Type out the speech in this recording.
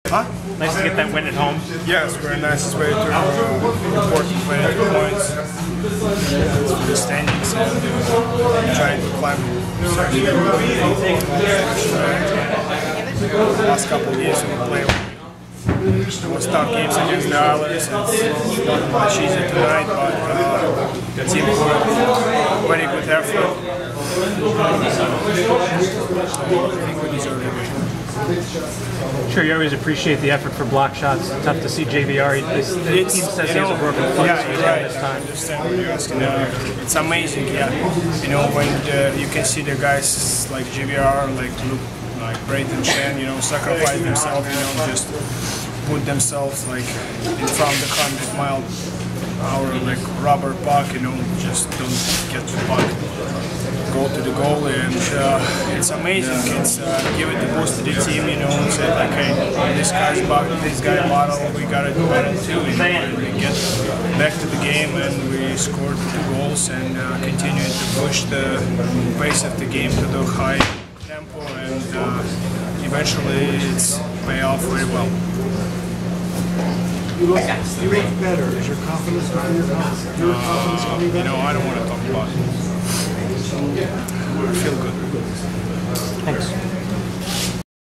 Huh? Nice to get that win at home. Yeah, it's very nice. It's very important win at points for the standings and trying to climb. Last couple of years we played tough games against the Oilers. It's not much easier tonight, but the team put very good effort. I think we deserve to win. Sure, you always appreciate the effort for block shots. It's tough to see JVR. The team says he has a broken foot. Yeah, you're right. I understand what you're asking. It's amazing, yeah. You know, when you can see the guys like JVR, like look like Brayton Chen, you know, sacrifice themselves, you know, just put themselves like in front of the 100-mile-an-hour like rubber puck, you know, just don't get the puck, go to the goal, and it's amazing. It's give it the boost to the team, you know, and say like, hey, this guy bottle, we gotta do better too, you know, and we get back to the game and we scored 2 goals and continue to push the pace of the game to the high tempo, and eventually it's pay off very well. You look better. Is your confidence coming? You know, I don't want to talk about it. I feel good. Thanks.